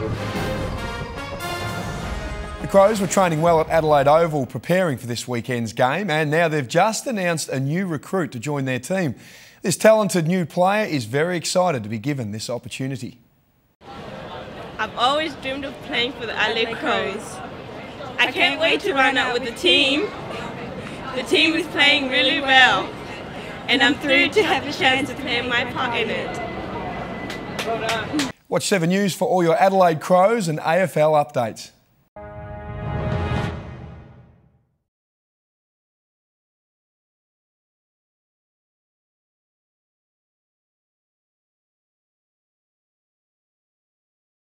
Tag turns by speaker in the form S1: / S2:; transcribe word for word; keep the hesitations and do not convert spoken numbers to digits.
S1: The Crows were training well at Adelaide Oval preparing for this weekend's game, and now they've just announced a new recruit to join their team. This talented new player is very excited to be given this opportunity.
S2: I've always dreamed of playing for the Adelaide Crows. I can't wait to run out with the team. The team is playing really well, and I'm thrilled to have a chance to play my part in it. Well done.
S1: Watch seven News for all your Adelaide Crows and A F L updates.